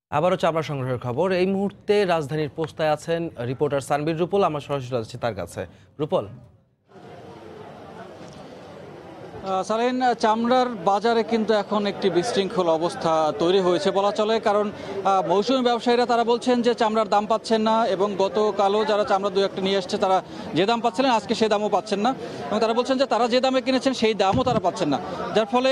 আবারও চামড়া সংগ্রহের খবর। এই মুহূর্তে রাজধানীর পোস্তায় আছেন রিপোর্টার সানবীর রুপল। আমরা সরাসরি যাচ্ছি তার কাছে। রুপল, সালেন, চামড়ার বাজারে কিন্তু এখন একটি বিশৃঙ্খল অবস্থা তৈরি হয়েছে বলা চলে। কারণ মৌসুমী ব্যবসায়ীরা তারা বলছেন যে চামড়ার দাম পাচ্ছেন না, এবং গতকালও যারা চামড়া দু একটা নিয়ে এসছে তারা যে দাম পাচ্ছিলেন আজকে সেই দামও পাচ্ছেন না, এবং তারা বলছেন যে তারা যে দামে কিনেছেন সেই দামও তারা পাচ্ছেন না, যার ফলে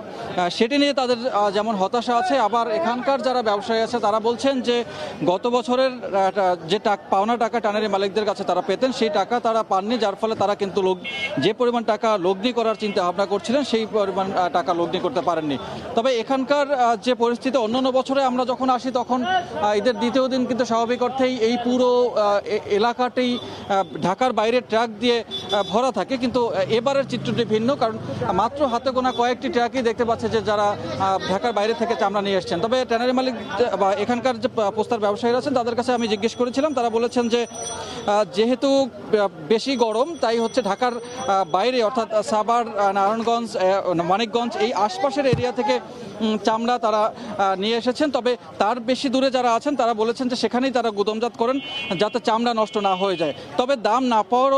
সেটি নিয়ে তাদের যেমন হতাশা আছে, আবার এখানকার যারা ব্যবসায়ী আছে তারা বলছেন যে গত বছরের যে পাওনা টাকা টানারি মালিকদের কাছে তারা পেতেন সেই টাকা তারা পাননি, যার ফলে তারা কিন্তু যে পরিমাণ টাকা লগ্নি করার চিন্তা ভাবনা করছিলেন সেই পরিমাণ টাকা লগ্নি করতে পারেননি। তবে এখানকার যে পরিস্থিতি, অন্যান্য বছরে আমরা যখন আসি তখন ঈদের দ্বিতীয় দিন কিন্তু স্বাভাবিক অর্থেই এই পুরো এলাকাতেই ঢাকার বাইরে ট্রাক দিয়ে ভরা থাকে, কিন্তু এবারের চিত্রটি ভিন্ন। কারণ মাত্র হাতে গোনা কয়েকটি ট্রাকই দেখতে পাচ্ছে যে যারা ঢাকার বাইরে থেকে চামড়া নিয়ে এসছেন। তবে ট্যানারি মালিক বা এখানকার যে পোস্তার ব্যবসায়ীরা আছেন তাদের কাছে আমি জিজ্ঞেস করেছিলাম, তারা বলেছেন যে যেহেতু বেশি গরম তাই হচ্ছে ঢাকার বাইরে অর্থাৎ সাভার, নারায়ণগঞ্জ, মানিকগঞ্জ এই আশপাশের এরিয়া থেকে চামড়া তারা নিয়ে এসেছেন। তবে তার বেশি দূরে যারা আছেন তারা বলেছেন যে সেখানেই তারা গুদামজাত করেন যাতে চামড়া নষ্ট না হয়ে যায়। তবে দাম না পাওয়ার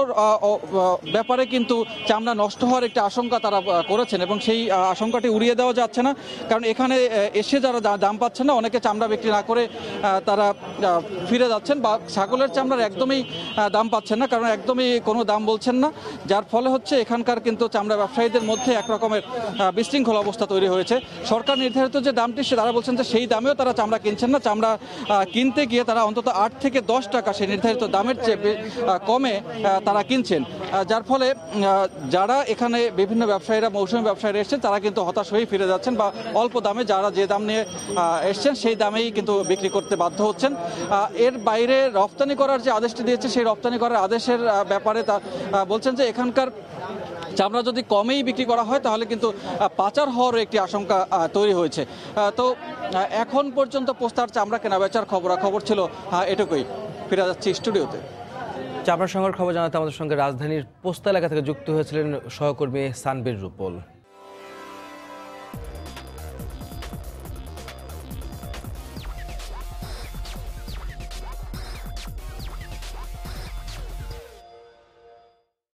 ব্যাপারে কিন্তু চামড়া নষ্ট হওয়ার একটি আশঙ্কা তারা করেছেন, এবং সেই আশঙ্কাটি উড়িয়ে দেওয়া যাচ্ছে না। কারণ এখানে এসে যারা দাম পাচ্ছেন না, অনেকে চামড়া বিক্রি না করে তারা ফিরে যাচ্ছেন, বা ছাগলের চামড়ার একদমই দাম পাচ্ছেন না, কারণ একদমই কোনো দাম বলছেন না, যার ফলে হচ্ছে এখানকার কিন্তু চামড়া ব্যবসায়ীদের মধ্যে একরকমের বিশৃঙ্খল অবস্থা তৈরি হয়েছে। সরকার নির্ধারিত যে দামটি তারা বলছেন যে সেই দামেও তারা চামড়া কিনছেন না, চামড়া কিনতে গিয়ে তারা অন্তত 8 থেকে 10 টাকা সেই নির্ধারিত দামের চেয়ে কমে তারা কিনছেন, যার ফলে যারা এখানে বিভিন্ন ব্যবসায়ীরা মৌসুমী ব্যবসায়ীরা এসছেন তারা কিন্তু হতাশ হয়ে ফিরে যাচ্ছেন, বা অল্প দামে যারা যে দাম নিয়ে এসছেন সেই দামেই কিন্তু বিক্রি করতে বাধ্য হচ্ছেন। এর বাইরে রপ্তানি করার যে আদেশটি দিয়েছে সেই রপ্তানি করার আদেশের ব্যাপারে তা বলছেন যে এখানকার চামড়া যদি কমেই বিক্রি করা হয় তাহলে কিন্তু পাচার হওয়ার একটি আশঙ্কা তৈরি হয়েছে। তো এখন পর্যন্ত পোস্তার চামড়া কেনা বেচার খবরাখবর ছিল এটুকুই। ফিরে যাচ্ছি স্টুডিওতে। চামড়া সংগ্রহের খবর জানাতে আমাদের সঙ্গে রাজধানীর পোস্তা এলাকা থেকে যুক্ত হয়েছিলেন সহকর্মী সানবীর রুপল।